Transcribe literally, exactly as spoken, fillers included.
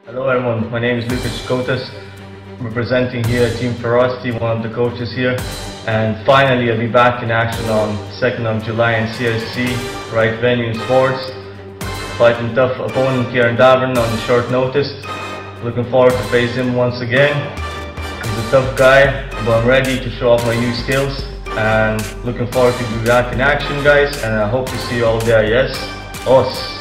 Hello everyone, my name is Lukas Cikotas, representing here Team Ferocity, one of the coaches here, and finally I'll be back in action on second of July in C R C, right venue in sports, fighting tough opponent here in Dublin on the short notice. Looking forward to face him once again. He's a tough guy, but I'm ready to show off my new skills, and looking forward to be back in action, guys, and I hope to see you all there. Yes, us.